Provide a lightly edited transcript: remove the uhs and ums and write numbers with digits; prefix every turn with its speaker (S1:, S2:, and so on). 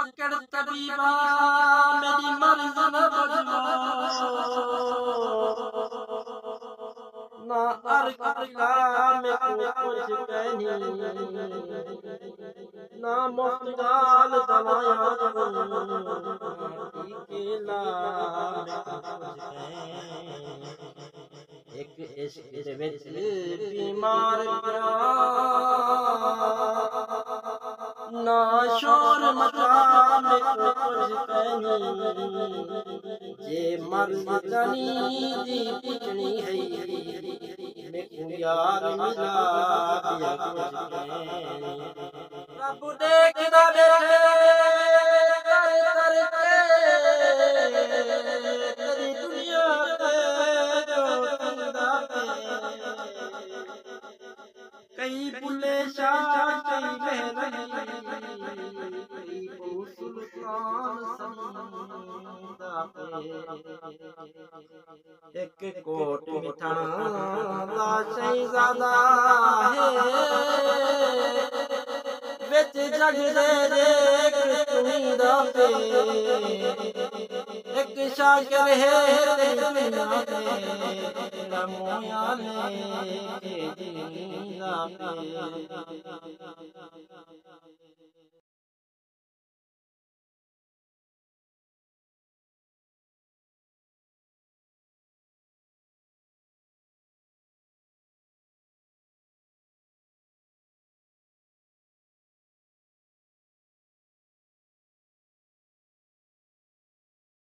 S1: अकड़ तबीबा मेरी मर्ज न बजवा ना अरकिला में कुछ कहनी ना मुफ्तगाल दवाया टीकेला में कुछ एक इश्क दे विच बीमार पिया ना शोर मचा में कुछ कहनी जे मर्द तनी दी पिटनी है यार मिला दिया कुछ कहनी रब देखदा बैठे कर कर के तेरी दुनिया पे जो तंदा पे कई बुले शाह कई महरही कई सुल्तान समंदा पे एक कोट मिठा ला शहजादा है बिच जग दे देख तुंदा पे एक शाकिर है दुनिया पे मोया ले के जींदा पे